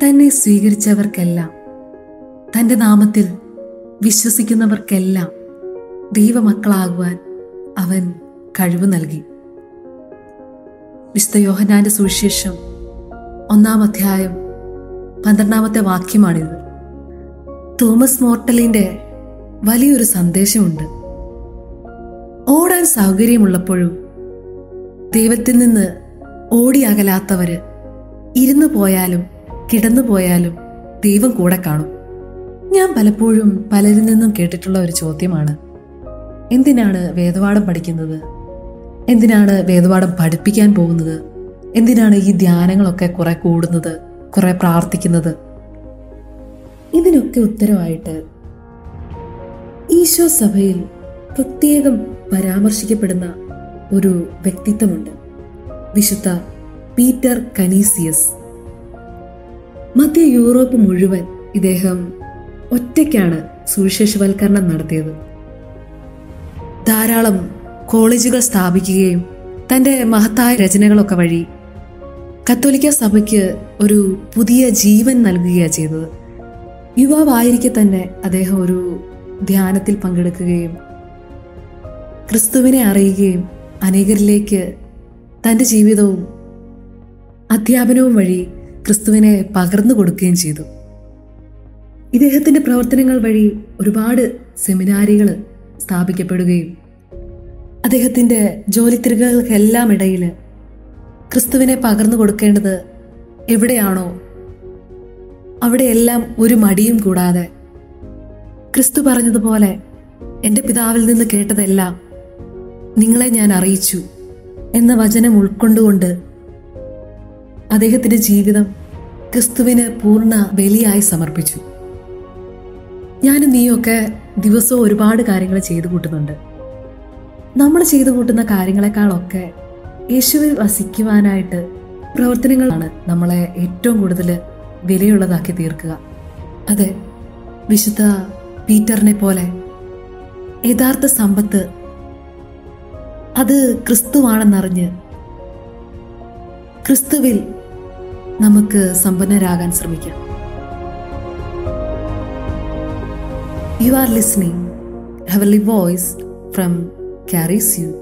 തന്നെ സ്വീകരിച്ചവർക്കെല്ലാം, തൻ്റെ നാമത്തിൽ വിശ്വസിക്കുന്നവർക്കെല്ലാം ദൈവമക്കളാകുവാൻ അവൻ കഴിവ് നൽകി. വിശുദ്ധ യോഹന്നാന്റെ സുവിശേഷം 1-ാം അധ്യായം 12-ാമത്തെ വാക്യമാണിത്. തോമസ് മോർട്ടലിന്റെ വലിയൊരു സന്ദേശമുണ്ട്. ഓടാൻ സൗകര്യമുള്ളപ്പോഴും ദൈവത്തിൽ നിന്ന് ഓടിയകലാത്തവര് ഇരുന്നു പോയാലും കിടന്നു പോയാലും ദൈവം കൂടെ കാണും. ഞാൻ പലപ്പോഴും പലരിൽ നിന്നും കേട്ടിട്ടുള്ള ഒരു ചോദ്യമാണ്, എന്തിനാണ് വേദപാഠം പഠിക്കുന്നത്? എന്തിനാണ് വേദപാഠം പഠിപ്പിക്കാൻ പോകുന്നത്? എന്തിനാണ് ഈ ധ്യാനങ്ങളൊക്കെ കുറെ കൂടുന്നത്, കുറെ പ്രാർത്ഥിക്കുന്നത്? ഇതിനൊക്കെ ഉത്തരവായിട്ട് ഈശോ സഭയിൽ പ്രത്യേകം പരാമർശിക്കപ്പെടുന്ന ഒരു വ്യക്തിത്വമുണ്ട്, വിശുദ്ധ പീറ്റർ കനീസിയസ്. മധ്യ യൂറോപ്പ് മുഴുവൻ ഇദ്ദേഹം ഒറ്റയ്ക്കാണ് സുവിശേഷവൽക്കരണം നടത്തിയത്. ധാരാളം കോളേജുകൾ സ്ഥാപിക്കുകയും തൻ്റെ മഹത്തായ രചനകളൊക്കെ വഴി കത്തോലിക്ക സഭയ്ക്ക് ഒരു പുതിയ ജീവൻ നൽകുകയാണ് ചെയ്തത്. യുവാവായിരിക്കെ തന്നെ അദ്ദേഹം ഒരു ധ്യാനത്തിൽ പങ്കെടുക്കുകയും ക്രിസ്തുവിനെ അറിയുകയും അനേകരിലേക്ക് തൻ്റെ ജീവിതവും അധ്യാപനവും വഴി ക്രിസ്തുവിനെ പകർന്നു കൊടുക്കുകയും ചെയ്തു. ഇദ്ദേഹത്തിൻ്റെ പ്രവർത്തനങ്ങൾ വഴി ഒരുപാട് സെമിനാരികൾ സ്ഥാപിക്കപ്പെടുകയും അദ്ദേഹത്തിൻ്റെ ജോലിത്തിരക്കുകൾക്കെല്ലാം ഇടയിൽ ക്രിസ്തുവിനെ പകർന്നു കൊടുക്കേണ്ടത് എവിടെയാണോ അവിടെയെല്ലാം ഒരു മടിയും കൂടാതെ ക്രിസ്തു പറഞ്ഞതുപോലെ എൻ്റെ പിതാവിൽ നിന്ന് കേട്ടതെല്ലാം നിങ്ങളെ ഞാൻ അറിയിച്ചു എന്ന വചനം ഉൾക്കൊണ്ടുകൊണ്ട് അദ്ദേഹത്തിൻ്റെ ജീവിതം ക്രിസ്തുവിന് പൂർണ്ണ ബലിയായി സമർപ്പിച്ചു. ഞാനും നീയൊക്കെ ദിവസവും ഒരുപാട് കാര്യങ്ങൾ ചെയ്തു കൂട്ടുന്നുണ്ട്. നമ്മൾ ചെയ്തു കൂട്ടുന്ന കാര്യങ്ങളെക്കാളൊക്കെ യേശുവിൽ വസിക്കുവാനായിട്ട് പ്രവർത്തനങ്ങളാണ് നമ്മളെ ഏറ്റവും കൂടുതൽ വിലയുള്ളതാക്കി തീർക്കുക. അതെ, വിശുദ്ധ പീറ്ററിനെ പോലെ യഥാർത്ഥ സമ്പത്ത് അത് ക്രിസ്തുവാണെന്നറിഞ്ഞ് ക്രിസ്തുവിൽ നമുക്ക് സമ്പന്നരാകാൻ ശ്രമിക്കാം. You are listening Heavenly Voice from Carries You.